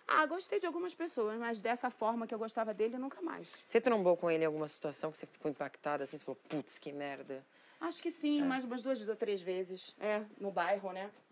Ah, gostei de algumas pessoas, mas dessa forma que eu gostava dele, nunca mais. Você trombou com ele em alguma situação que você ficou impactada, assim, você falou, putz, que merda? Acho que sim, mais umas 2 ou 3 vezes. É, no bairro, né?